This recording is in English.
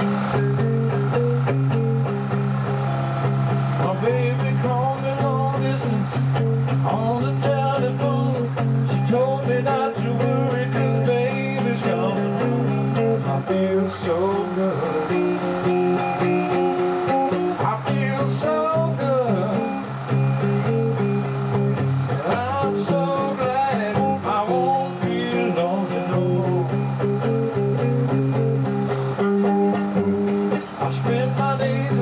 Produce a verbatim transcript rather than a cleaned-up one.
My baby called me long distance on the telephone. She told me not to worry 'cause baby's coming home. I feel so good. I feel so good. I'm so glad I won't feel lonely no more. I spend my days